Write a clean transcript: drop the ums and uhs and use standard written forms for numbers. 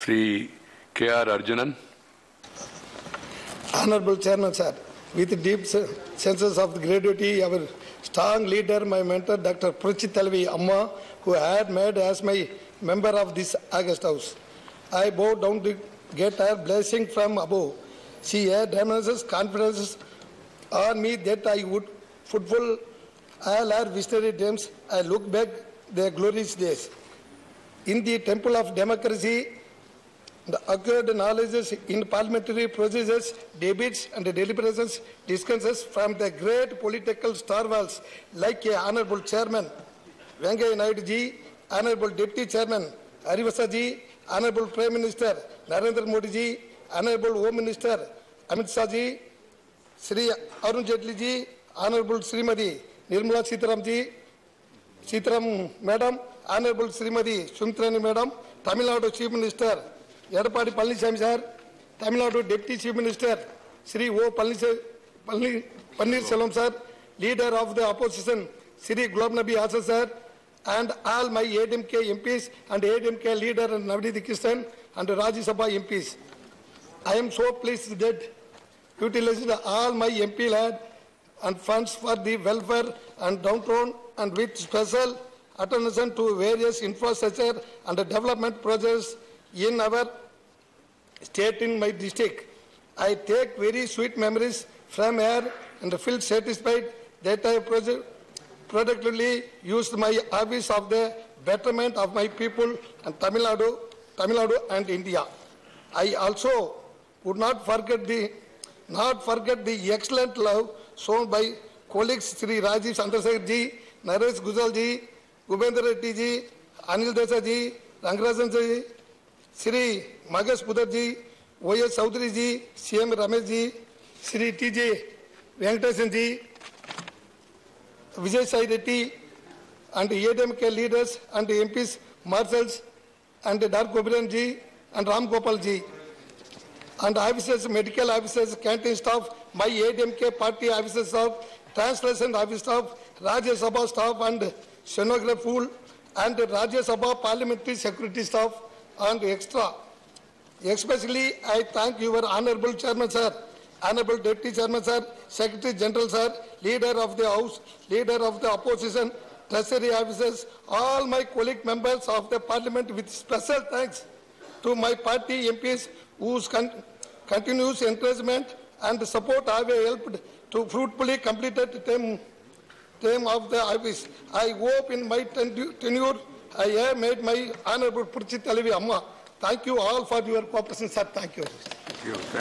Sri K.R. Arjunan. Honorable Chairman, sir, with deep sense of gratitude, our strong leader, my mentor, Dr. Pruchit Talvi Amma, who had made as my member of this August House. I bow down to get her blessing from above. She had tremendous confidence on me that I would fulfill all her visionary dreams. I look back the glorious days. In the temple of democracy, the acquired knowledge in parliamentary procedures, debates and deliberations, discussions from the great political stalwarts like Honorable Chairman Venkaiah Naidu ji, Honorable Deputy Chairman Harivasa ji, Honorable Prime Minister Narendra Modi ji, Honorable Home Minister Amit Shah ji, Sri Arun Jaitley ji, Honorable Srimati Nirmala Sitaram Madam, Honorable Srimati Sumitha Rani Madam, Tamil Nadu Chief Minister Edapadi Palaniswamy sir, Tamil Nadu Deputy Chief Minister Sri O. Pannirselvam sir, Leader of the Opposition Sri Ghulam Nabi Azad sir, and all my ADMK MPs and ADMK Leader Navneet Krishnan and Rajya Sabha MPs. I am so pleased that utilized all my MP land and funds for the welfare and downtown and with special attention to various infrastructure and development projects in our state in my district. I take very sweet memories from here and feel satisfied that I productively used my office of the betterment of my people and Tamil Nadu and India. I also would not forget the excellent love shown by colleagues Sri Rajiv Chandrasekhar ji, Naresh Gujral ji, Bhupendra Reddy ji, Anil Desai ji, Rangarajan ji, Sri Magesh Pudar ji, O.S. Chaudhary ji, C.M. Ramesh ji, Sri T.J. Venkatesan ji, Vijay Sai Reddy, and ADMK leaders and MPs, marshals, and Dar Gobiran ji, and Ram Gopal ji, and officers, medical officers, canteen staff, my ADMK party officers staff, translation office staff, Rajya Sabha staff, and stenographer pool, and Rajya Sabha parliamentary security staff, and extra. Especially, I thank your Honorable Chairman, sir, Honorable Deputy Chairman, sir, Secretary General, sir, Leader of the House, Leader of the Opposition, Treasury officers, all my colleague members of the Parliament, with special thanks to my party MPs whose continuous encouragement and support have helped to fruitfully complete the term of the office. I hope in my tenure I have made my Honorable Pruchit Talvi Amma. Thank you all for your cooperation, sir. Thank you. Thank you.